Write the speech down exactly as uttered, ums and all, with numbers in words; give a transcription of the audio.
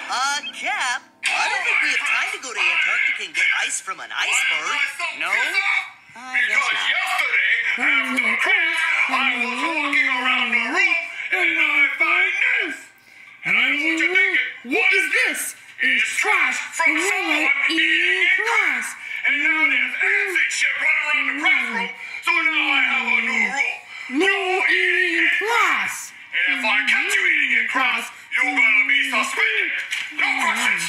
Uh, Cap, I don't think we have time to go to Antarctica and get ice from an iceberg. No? I guess Because not. yesterday, after class, I was walking around the room and I find this. And I want you thinking, what is this? It's trash from someone in class. And now there's acid shit running around the classroom, so now I have a new rule. No eating in class. And if I catch you eating in class, you're gonna be suspended. No questions.